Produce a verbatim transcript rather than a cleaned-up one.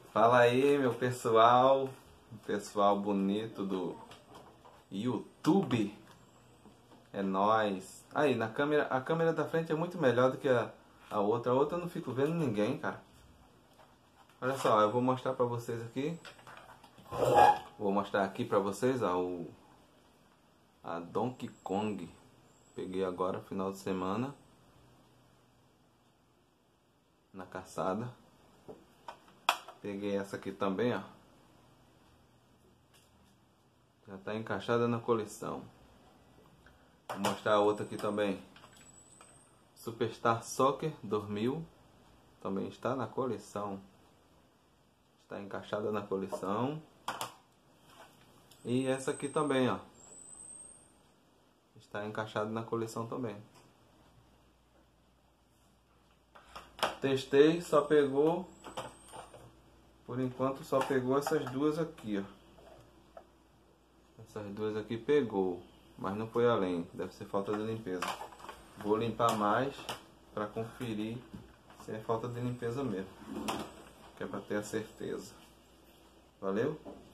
Fala aí, meu pessoal, pessoal bonito do YouTube. É nóis. Aí, na câmera, a câmera da frente é muito melhor do que a, a outra. A outra eu não fico vendo ninguém, cara. Olha só, eu vou mostrar pra vocês aqui. Vou mostrar aqui pra vocês, ó, o, a Donkey Kong. Peguei agora, final de semana, na caçada. Peguei essa aqui também, ó. Já tá encaixada na coleção. Vou mostrar a outra aqui também. Superstar Soccer dois mil. Também está na coleção. Está encaixada na coleção. E essa aqui também, ó. Está encaixada na coleção também. Testei, só pegou. Por enquanto só pegou essas duas aqui, ó. Essas duas aqui pegou, mas não foi além. Deve ser falta de limpeza. Vou limpar mais para conferir se é falta de limpeza mesmo, que é para ter a certeza. Valeu?